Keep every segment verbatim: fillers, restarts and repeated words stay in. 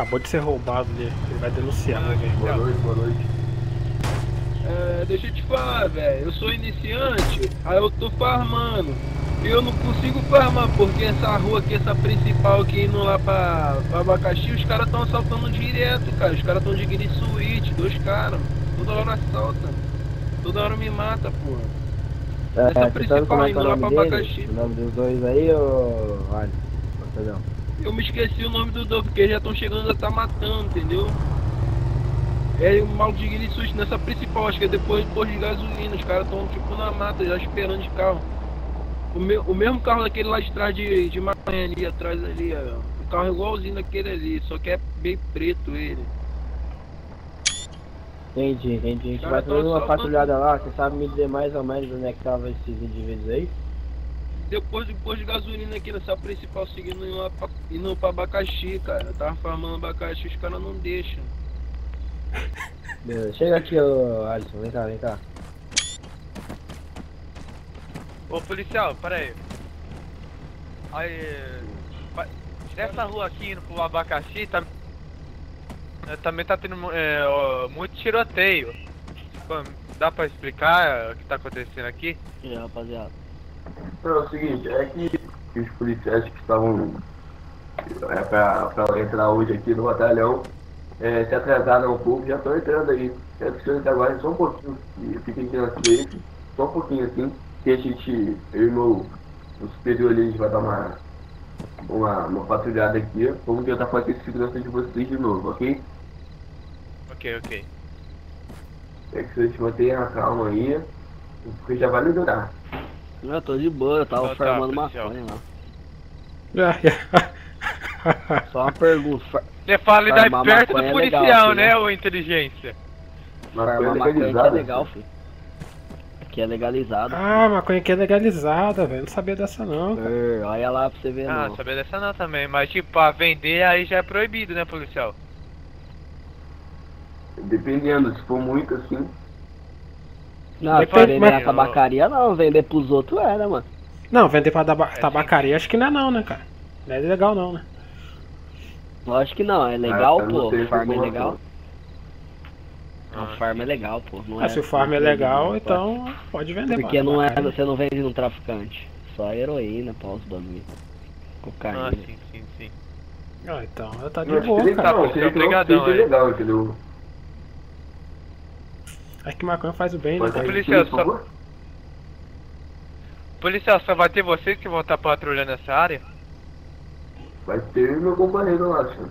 acabou de ser roubado ali. Ele vai denunciar, Ah, velho. Boa noite, boa noite. É, deixa eu te falar, velho. Eu sou iniciante, aí eu tô farmando. E eu não consigo farmar porque essa rua aqui, essa principal aqui indo lá pra, pra Abacaxi, os caras tão assaltando direto, cara. Os caras tão de guiri suíte, dois caras. Toda hora assalta. Toda hora me mata, porra. É, Essa você sabe como é que é o indo lá nome pra dele? Abacaxi. O nome dos dois aí, ô... Olha, perdão. Eu me esqueci o nome do dono, porque eles já estão chegando, já tá matando, entendeu? É o mal de guiri suíte nessa principal, acho que é depois do posto de gasolina. Os caras tão tipo na mata, já esperando de carro. O, meu, o mesmo carro daquele lá de trás de, de maconha ali, atrás ali, ó. O carro é igualzinho daquele ali, só que é bem preto ele. Entendi, entendi. A gente Cara, vai tô fazendo uma só patrulhada lá, você sabe me dizer mais ou menos onde é que tava esses indivíduos aí? Depois do posto de gasolina aqui nessa principal, seguindo indo, lá pra, indo pra Abacaxi, cara. Eu tava farmando abacaxi, os caras não deixam. Beleza, chega aqui, ô Alisson, vem cá, vem cá. Ô policial, pera aí. Aí. Nessa rua aqui indo pro Abacaxi, tá, também tá tendo é, ó, muito tiroteio. Pô, dá pra explicar o que tá acontecendo aqui? E aí, rapaziada? Então, é o seguinte, é que os policiais que estavam é, pra, pra entrar hoje aqui no batalhão é, se atrasaram um pouco, já estão entrando aí. Quero que vocês aguardem só um pouquinho e fiquem aqui na frente, só um pouquinho assim, que a gente, eu e meu, meu superior ali, a gente vai dar uma, uma, uma patrulhada aqui. Vamos tentar fazer a segurança de vocês de novo, ok? Ok, ok. É que vocês mantenham a calma aí, porque já vai melhorar. Eu tô de boa, eu tava Então tá, farmando policial. maconha lá. Só uma pergunta, far... Você fala e dá Farmar perto do maconha é policial, legal, filho, né, né? ô inteligência? Maconha farmar maconha aqui é legalizada, legal, filho. filho. Aqui é legalizado. Ah, maconha aqui é legalizada, velho. Não sabia dessa não. Cara. Er, olha lá pra você ver, Ah, não. sabia dessa não também, mas tipo, pra vender aí já é proibido, né, policial? Dependendo, se for muito assim. Não, Depende, vender mas- na tabacaria não, vender pros outros é, né, mano? Não, vender pra taba- É, tabacaria acho que não é não, né, cara? Não é legal não, né? Lógico que não, é legal, Ah, eu não pô, sei essa farm é informação. legal. Não, Ah, farm é legal, pô. Não Ah, é, se o farm é não legal, não então pode vender pra Porque não é, tabacaria. você não vende num traficante. Só heroína, pô, os bagulho. Ah, Cocaína. sim, sim, sim. Ah, então, tá de Não, boa, seria cara. legal, Tá, seria que não obrigadão, seja aí. legal, entendeu? Acho que maconha faz o bem, né, Pode cara? repetir, policial, por só- favor? Policial, só vai ter você que vão estar patrulhando essa área? Vai ter meu companheiro lá, senhor.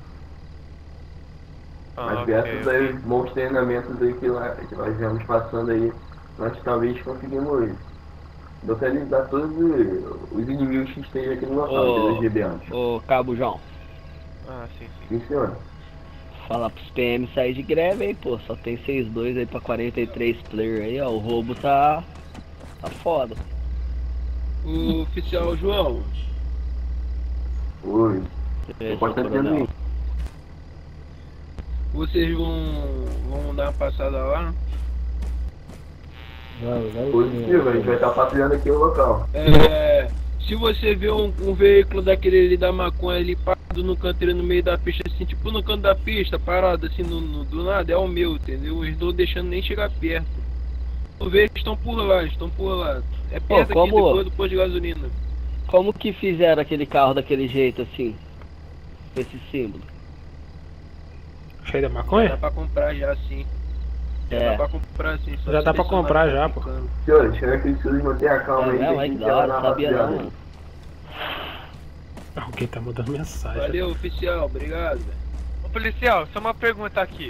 Ah, Mas ok, graças ok. aos bons treinamentos aí que, lá, que nós viemos passando aí, nós talvez conseguimos localizar todos os, os inimigos que estejam aqui no local, Ô, dos G B As. ô, Cabo João, Ah, sim, sim. Sim, senhor. fala pros P M sair de greve aí, pô. Só tem seis dois aí pra quarenta e três player aí, ó. O roubo tá. tá foda. O oficial João, Oi. Esse Eu posso estar coronel. dizendo aí. vocês vão, vão dar uma passada lá? Vamos, vamos. Positivo, a gente vai estar patrulhando aqui o local. É, se você vê um, um veículo daquele ali da maconha ali parado no canteiro no meio da pista, assim, tipo no canto da pista, parado assim no, no- do nada, é o meu, entendeu? Eles não deixando nem chegar perto. Tu vê, eles estão por lá, estão por lá. É perto como- aqui depois do posto de gasolina. Como que fizeram aquele carro daquele jeito assim? Com esse símbolo? Cheio de Já dá maconha? pra comprar já sim. Já É. dá pra comprar sim. só Já dá pra selecionar comprar o já, pô. traficante. Senhores, eu acredito que manter a calma É, aí, não, que a é que gente da vai hora, na sabia não, rapaziada. mano. Alguém tá mandando mensagem. Valeu, oficial. Obrigado, velho. Ô policial, só uma pergunta aqui.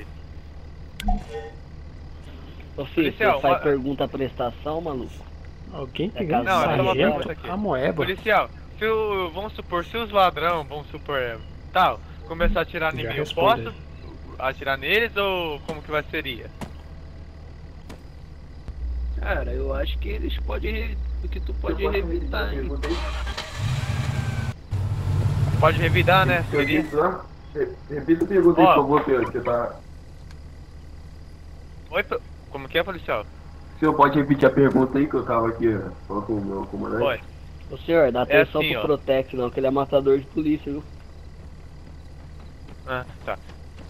Ô filho, Policial, você faz uma- pergunta a prestação, maluco? Alguém É pegando casado. Não, é só uma pergunta sargento? aqui. A moeba. Policial, se o, vamos supor, se os ladrão, vamos supor, é, tal, começar a atirar em Já mim, eu respondi. posso atirar neles ou como que vai seria? Cara, eu acho que eles podem. re- O que tu pode Eu posso revidar, repetir a hein? pergunta aí? Pode revidar, né? Senhor Seria? disse lá? Re- Repita a pergunta aí, Ó. por favor, Pedro. Você tá... Oi, po- como que é, policial? O senhor pode repetir a pergunta aí que eu tava aqui ó, falando com o meu comandante? Pode. Ô senhor, dá É atenção assim, pro ó. Protect não, que ele é matador de polícia, viu? Ah, tá.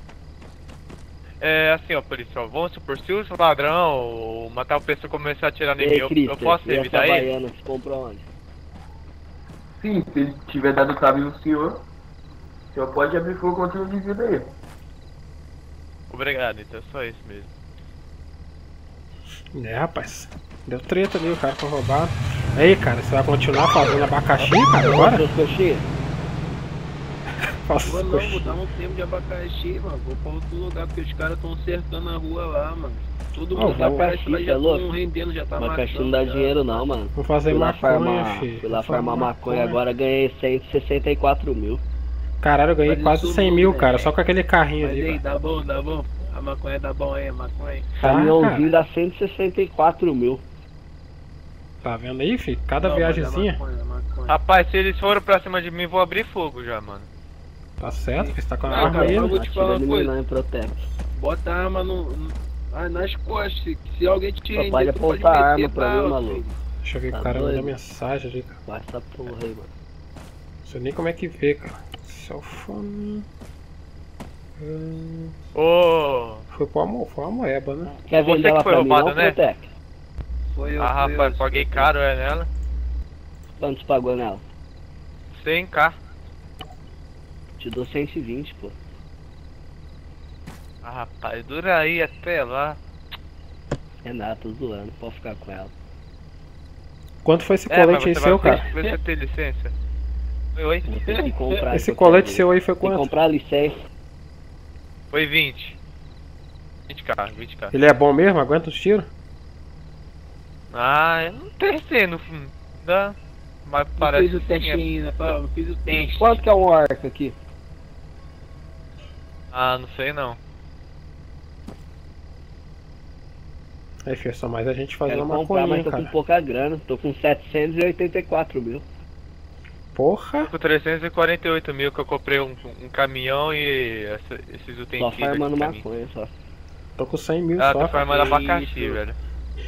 É assim, ó, policial, vamos supor, se o ladrão ou matar o pessoa começar a atirar em mim, eu, eu posso evitar ele? Baiana que comprou onde? Sim, se ele tiver dado cabo no senhor, o senhor pode abrir fogo contra o indivíduo aí. Obrigado, então é só isso mesmo. É, rapaz. Deu treta ali, o cara foi roubado. Aí, cara, você vai continuar fazendo abacaxi, cara, agora? Faça Vou não, coxinha. vou dar um tempo de abacaxi, mano. Vou pra outro lugar, porque os caras estão cercando a rua lá, mano. Todo Não, mundo já parece que abacaxi, já é louco? estão rendendo, já tá Abacaxi matando. não dá já. dinheiro não, mano. Vou fazer Fui lá maconha, farmar, filho. fui lá Vou farmar farmar maconha, agora ganhei cento e sessenta e quatro mil. Caralho, eu ganhei Mas quase isso cem não, mil, né? cara, só com aquele carrinho Mas ali, aí, velho. dá bom, dá bom. A maconha dá bom aí, a maconha. Tá, Caminhãozinho cara. dá cento e sessenta e quatro mil. Tá vendo aí, filho? Cada Não, mas a viagemzinha. maconha, a maconha. Rapaz, se eles foram pra cima de mim, vou abrir fogo já, mano. Tá certo, filho, você tá com a Não, arma cara, aí, eu né? vou te falar uma Atira coisa. menino em Protect. Bota a arma no, no- ah, nas costas. Se, se alguém te Só render, pode tu pode apontar a meter arma pra mim, bala, maluco. filho. Deixa eu ver que Tá o cara mandou doido? mensagem ali, cara. Vai essa porra aí, mano. Não sei nem como é que vê, cara. Cellphone. Hum, Ô, foi pra uma, foi uma moeba, né? Quer Você vender que ela foi pra mim roubado, não, né? Protect? Foi eu, ah foi rapaz, eu, paguei foi eu. caro é nela. Quanto você pagou nela? cem k. Te dou cento e vinte, pô. Ah rapaz, dura aí até lá. É nada, tô zoando, pode ficar com ela. Quanto foi esse É, mas colete aí você seu, vai cara? ter, você tem licença? Oi, oi. Vou ter que comprar. Esse de colete qualquer seu aí foi jeito. Tem que quanto? comprar a licença. Foi vinte. vinte k, vinte k. Ele é bom mesmo? Aguenta os tiros? Ah, eu não testei no fundo. Dá. Mas Não parece fiz o que teste sim, é- ainda, pá, não fiz o teste. Quanto que é um arco aqui? Ah, não sei não. Aí, filho, só mais a gente fazer Quero uma comprar, maconha, mas tô com cara. pouca grana. Tô com setecentos e oitenta e quatro mil. Porra! Com trezentos e quarenta e oito mil que eu comprei um, um caminhão e essa, esses Só utensílios farmando aqui pra mim. maconha, só. Tô com cem mil Ah, só. tô cara. farmando abacaxi, Isso. velho.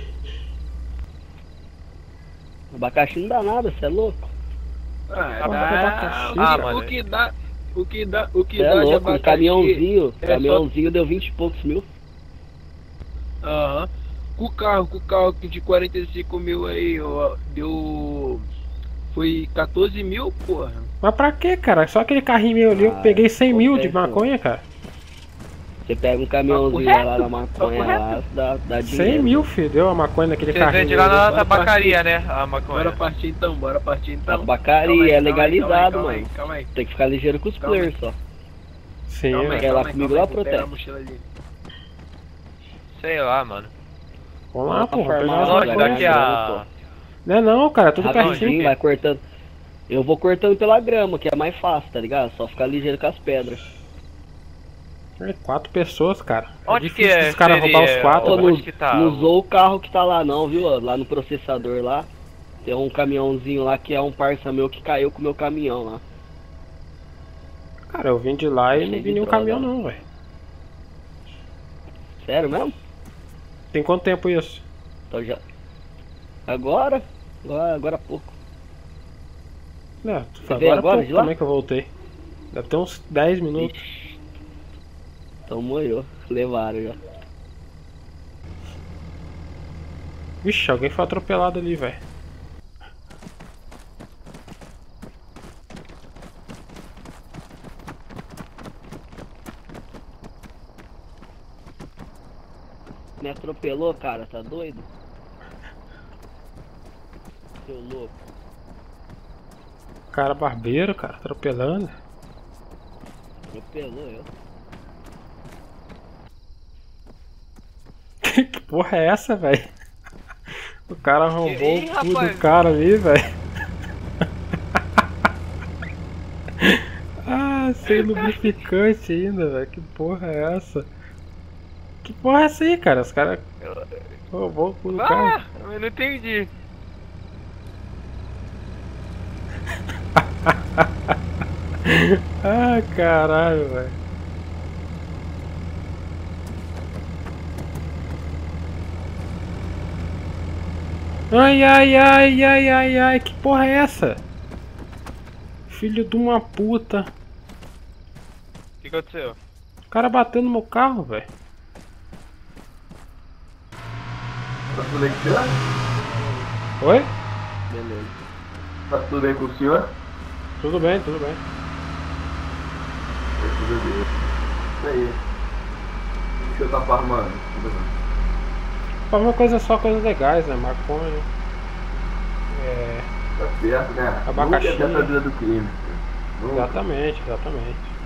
Abacaxi não dá nada, você é louco? Ah, Porra, dá, abacaxi, o, cara. que, o que dá, o que dá, o que Você é dá de louco, um abacaxi. caminhãozinho. é caminhãozinho deu vinte e poucos mil. Aham. Com o carro, com o carro que de quarenta e cinco mil aí, ó, deu. Foi quatorze mil, porra. Mas pra quê, cara? Só aquele carrinho meu ali, eu Ah, peguei cem mil de acontece, maconha, cara. Você pega um caminhãozinho Papo lá reto, na maconha papo lá, dá, dá dinheiro. cem mil, filho, deu a maconha naquele Você carrinho. vende lá meu na ali. Bora tabacaria, né? A Bora maconha. partir então, bora partir então. Tabacaria, Calma aí, é calma aí, legalizado, calma aí, mano. Calma aí, Tem que ficar ligeiro com os Calma players só. Sim, calma aí, velho. Quer ir lá calma aí, comigo calma lá, aí, vou pegar Protect? a mochila ali. Sei lá, mano. Vamos lá, Vamos pra porra. Pegar farmácia, as Longe vai maconhas. daqui ganhar a... Não é não, cara, tudo Rapidinho, pertinho. Rapidinho, vai cortando. Eu vou cortando pela grama, que é mais fácil, tá ligado? Só ficar ligeiro com as pedras. É, quatro pessoas, cara. Onde é que difícil é? os caras Seria- roubar os quatro, Ô, Ô, velho. não, onde que tá? não usou o carro que tá lá não, viu? ó, Lá no processador lá. Tem um caminhãozinho lá que é um parça meu que caiu com o meu caminhão lá. Cara, eu vim de lá e Cheio não de vi nenhum droga, caminhão né? não, velho. Sério mesmo? Tem quanto tempo isso? Então já. Agora? Agora, agora há pouco. É, Você veio agora agora pouco de lá? também que eu voltei. Deve ter uns dez minutos. Ixi. Então moiou. Levaram já. Vixe, alguém foi atropelado ali, velho. Me atropelou, cara, tá doido? Seu louco. Cara barbeiro, cara, atropelando. Atropelou eu. Que porra é essa, velho? O cara arrombou Ih, o cu rapaz. do cara ali, velho. Ah, sem lubrificante ainda, velho. Que porra é essa? Que porra é essa aí, cara? Os caras roubou o cu do cara. Ah, eu não entendi. Ah, caralho, velho. Ai, ai, ai, ai, ai, ai, que porra é essa? Filho de uma puta. O que, que aconteceu? O cara bateu no meu carro, velho. Tá tudo bem com o senhor? Oi? Beleza. Tá tudo bem com o senhor? Tudo bem, tudo bem. É tudo bem. Isso aí. O senhor tá farmando? Tudo bem. Pra uma coisa só, coisas legais, né? Maconha. É. Tá certo, né? Abacaxi. Nunca é dessa vida do crime. Nunca. Exatamente, exatamente.